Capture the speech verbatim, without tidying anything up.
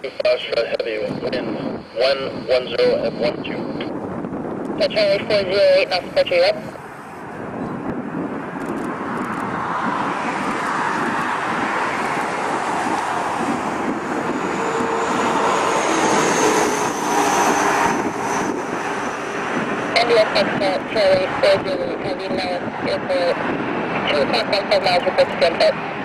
Foxtrot Heavy, wind one one zero at one two. Charlie four zero eight, now support you up. India Foxtrot Charlie four zero eight, heavy now, airport, two o'clock, one five miles, report to Gunpet.